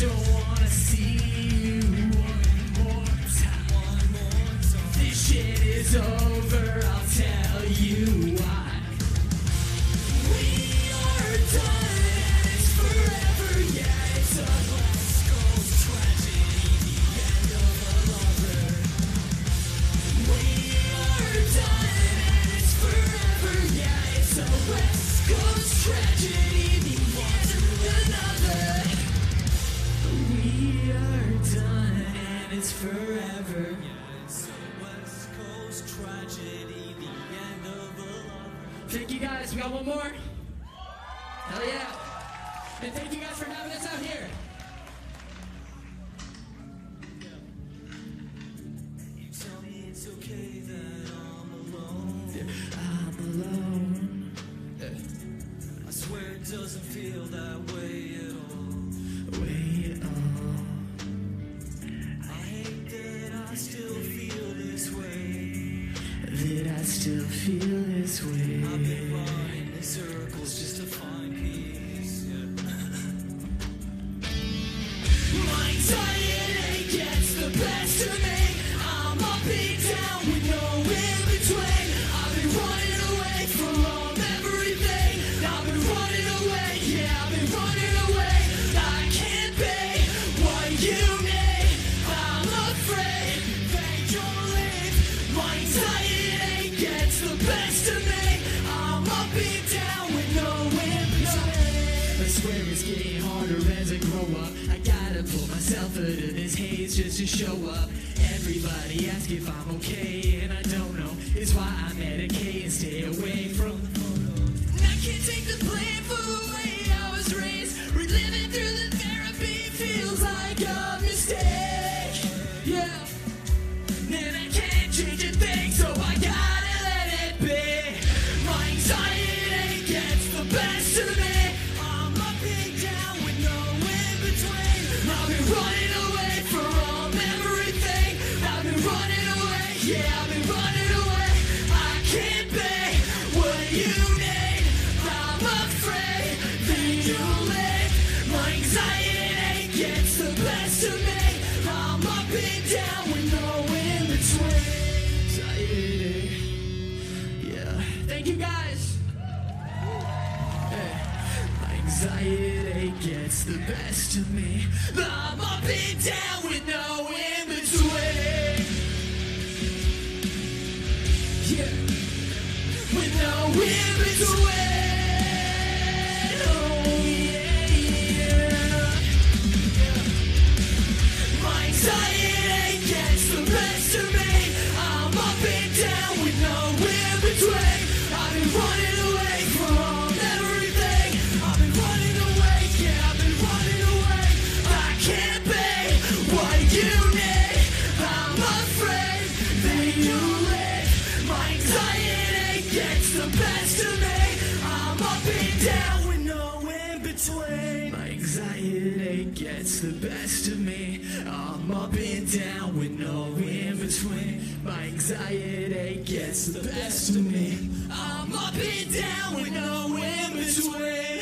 don't wanna see you one more time. This shit is over, I'll tell you why. We are done and it's forever, yeah, it's a West Coast tragedy, the end of a lover. We are done and it's forever, yeah, it's a West Coast tragedy, the end of another. We are done and it's forever. Yeah, it's a West Coast tragedy, the end of a lover. Thank you guys, we got one more. Hell yeah. And thank you guys for having us out here. You tell me it's okay that I'm alone. I'm alone. I swear it doesn't feel that way at all. I hate that I still feel this way. That I still feel this way. I've been running in circles just to find peace. My anxiety gets the best of me. I'm up and down with no in between. I've been running away from everything. I've been running away, yeah, I've been running away. I can't be what you need. I'm afraid that you'll leave. My anxiety gets the best of me. I'm up and down with no in between. I swear it's getting harder as I grow up. I gotta pull myself out of this haze just to show up. Everybody asks if I'm okay, and I don't know. It's why I medicate and stay away from the photos. I can't take the blame for the way I was raised. Reliving through the therapy feels like a mistake. Yeah. And I can't change a thing, so I gotta let it be. My anxiety gets the best of me. I'm up and down with no in between. I've been running away from everything. I've been running away, yeah, I've been running away. I can't be what you need. I'm afraid that you'll leave. My anxiety gets the best of me. I'm up and down with no in between. Anxiety, yeah. Thank you guys. Hey. My anxiety gets the best of me. I'm up and down with no in between. Yeah, with no in between. Oh yeah, yeah. My anxiety gets the best of me. I'm up and down with no in between. I've been running away from everything. I've been running away, yeah, I've been running away. I can't be what you need. I'm afraid that you leave. My anxiety gets the best of me. I'm up and down with no in between. My anxiety gets the best of me. I'm up and down with no in between. My anxiety gets the best of me. I'm up and down with no in between.